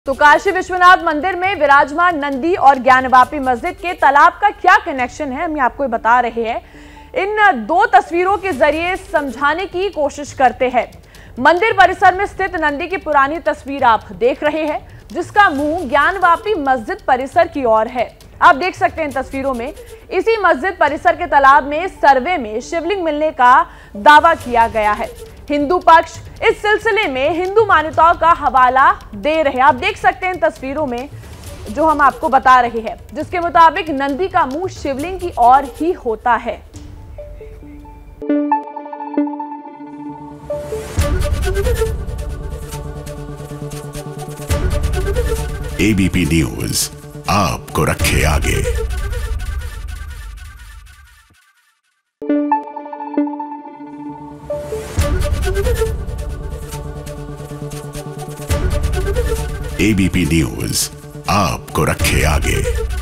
तो काशी विश्वनाथ मंदिर में विराजमान नंदी और ज्ञानवापी मस्जिद के तालाब का क्या कनेक्शन है, हम आपको बता रहे हैं। इन दो तस्वीरों के जरिए समझाने की कोशिश करते हैं। मंदिर परिसर में स्थित नंदी की पुरानी तस्वीर आप देख रहे हैं, जिसका मुंह ज्ञानवापी मस्जिद परिसर की ओर है। आप देख सकते हैं इन तस्वीरों में इसी मस्जिद परिसर के तालाब में सर्वे में शिवलिंग मिलने का दावा किया गया है। हिंदू पक्ष इस सिलसिले में हिंदू मान्यताओं का हवाला दे रहे हैं। आप देख सकते हैं इन तस्वीरों में जो हम आपको बता रहे हैं, जिसके मुताबिक नंदी का मुंह शिवलिंग की ओर ही होता है। एबीपी न्यूज आपको रखे आगे। एबीपी न्यूज आपको रखे आगे।